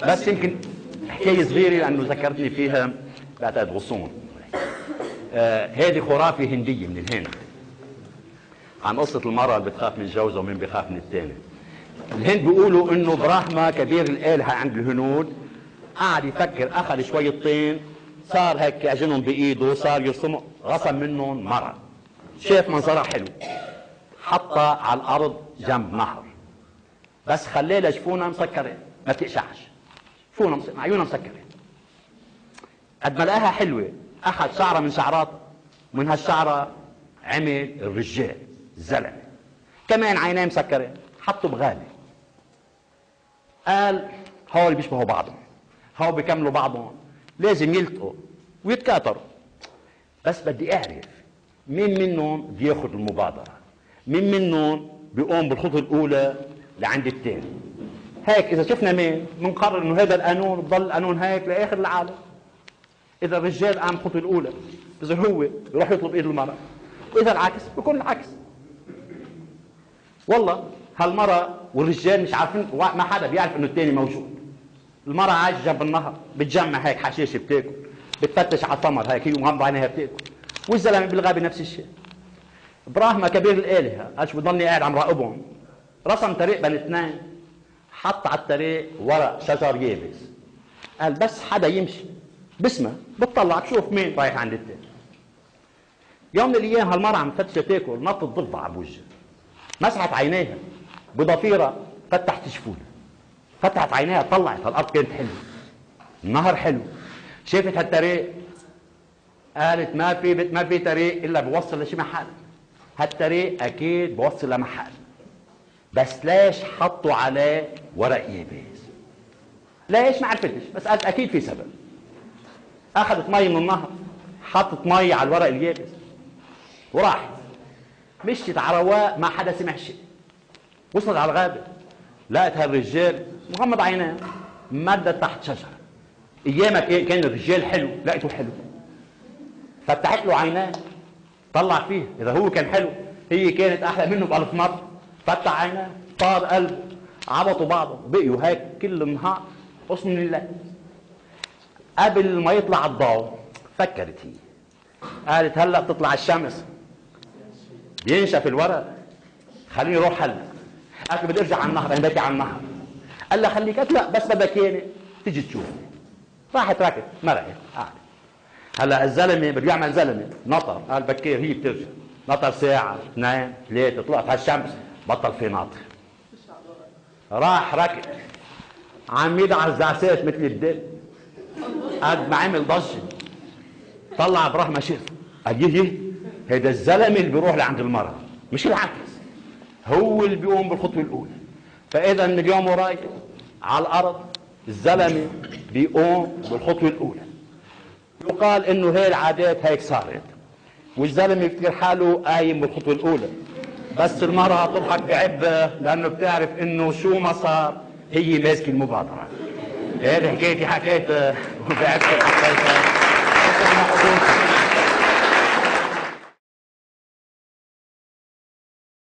بس يمكن حكايه صغيره لانه ذكرتني فيها بعتقد غصون. هذه خرافه هنديه من الهند عن قصه المراه اللي بتخاف من جوزها ومين بيخاف من الثاني. الهند بيقولوا انه براهما كبير الالهه عند الهنود قعد يفكر، اخذ شويه طين صار هيك يعجنهم بايده، صار يرسموا، غصب منهم مرأة، شاف منظرها حلو، حطها على الارض جنب نهر، بس خليها لجفونها مسكرين ما تقشعش، شفونها عيونها مسكرين. قد ما لقاها حلوه اخذ شعره من شعراتها، ومن هالشعره عمل الرجال الزلمه، كمان عينيه مسكرين، حطوا بغالي. قال هول بيشبهوا بعضهم، هول بيكملوا بعضهم، لازم يلتقوا ويتكاثروا، بس بدي اعرف مين منهم بياخذ المبادره، مين منهم بيقوم بالخطوه الاولى لعند الثاني. هيك اذا شفنا مين بنقرر انه هذا القانون بضل القانون هيك لاخر العالم. اذا الرجال قام الخطوه الاولى اذا هو يروح يطلب ايد المراه، واذا العكس بيكون العكس. والله هالمراه والرجال مش عارفين، ما حدا بيعرف انه الثاني موجود. المراه عايشه جنب النهر بتجمع هيك حشيشه بتاكل، بتفتش على الثمر هيك، هي مغمضه عينيها بتاكل، والزلمه بالغابه نفس الشيء. براهما كبير الالهه قال شو بضلني قاعد عم راقبهم، رسم طريق بين اثنين، حط على الطريق ورق شجر يابس، قال بس حدا يمشي بسمه بتطلع تشوف مين رايح عند الثاني. يوم من الايام هالمرأة عم تفتش تاكل، نطت ضفدع بوجهها، مسحت عينيها بضفيره، فتحت شفونها، فتحت عينيها طلعت هالارض كانت حلوه، النهر حلو، شافت هالطريق قالت ما في طريق الا بوصل لشي محل، هالطريق اكيد بوصل لمحل، بس ليش حطوا عليه ورق يابس؟ ليش ما عرفتش، بس قالت اكيد في سبب. اخذت مي من النهر، حطت مي على الورق اليابس وراحت مشيت على رواق، ما حدا سمع شيء. وصلت على الغابه لقت هالرجال مغمض عيناه مدت تحت شجره. ايامك كان الرجال حلو، لقيته حلو، فتحت له عيناه طلع فيه، اذا هو كان حلو هي كانت احلى منه ب1000 مره. فتح عيناه طار قلبه، عبطوا بعضهم بقيوا هيك كل النهار قسم من الله. قبل ما يطلع الضوء فكرت هي، قالت هلا بتطلع الشمس بينشف الورق، خليني اروح هلا. قالت بدي ارجع على النهر، انا بدي على النهر. قال لها خليك، قالت لا بس بدك اياني تيجي تشوف. راحت ركض مرقت قاعده. هلا الزلمه بده يعمل زلمه، نطر، قال بكير هي بترجع، نطر ساعه 2 3 طلعت هالشمس بطل في ناطر. راح ركض عم يدعس دعسات مثل الدل، قد ما عمل ضجه طلع براهما شيخ، قال يه هيدا الزلمه اللي بيروح لعند المراه مش العكس، هو اللي بيقوم بالخطوه الاولى. فاذا من اليوم ورايح على الارض الزلمه بيقوم بالخطوه الاولى. يقال انه هي العادات هيك صارت، والزلمه بيفتكر حاله قايم بالخطوه الاولى، بس المراه تضحك بعبه لانه بتعرف انه شو ما صار هي ماسكه المبادره. هذه حكايتي حكيتها وبعبت حكيتها.